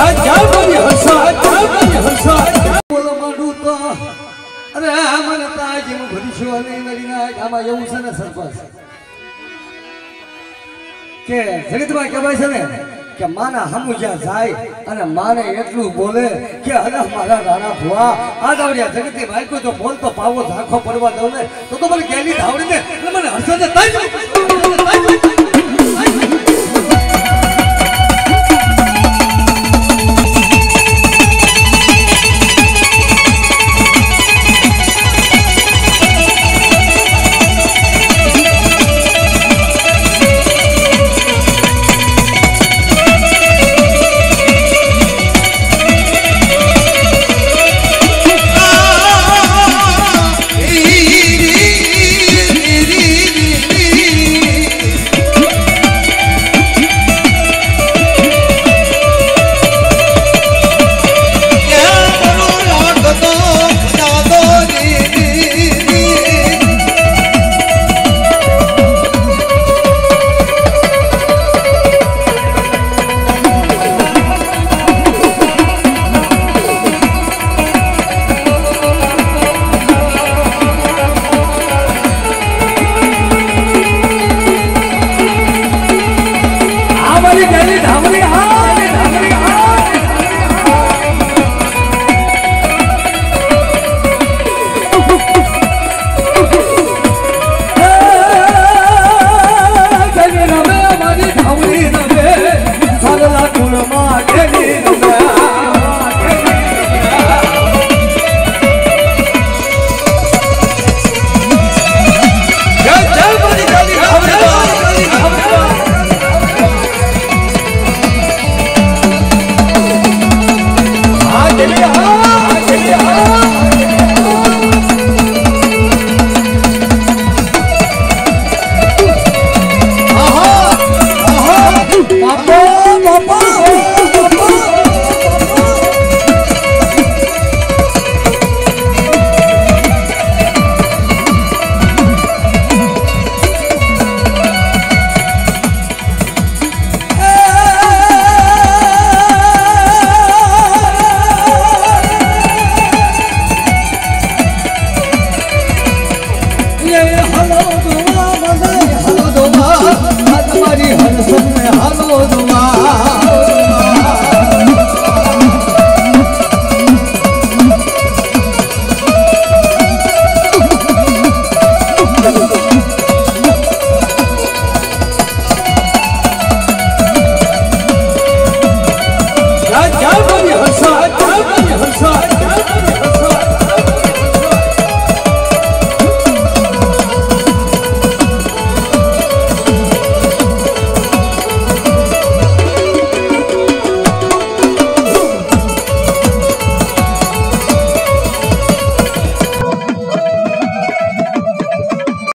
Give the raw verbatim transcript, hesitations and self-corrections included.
જાવ મારી હર્ષા જાવ મારી હર્ષા બોલો માંડું તો અરે આ મને તાજ એમ ભરીશું અને મારી ના આમાં એવું છે ને સરપંચ કે જગતમાં કહેવાય છે ને કે માના હમુ જ્યાં જાય અને માને એટલું બોલે કે અરે મારા રાણા ભુવા આ દાવડિયા જગતી ભાઈ તો બોલતો પાવો ઝાંખો પડવા દઉં ને તો તો મને ગેલી ધાવડી ને મને હર્ષને તાજ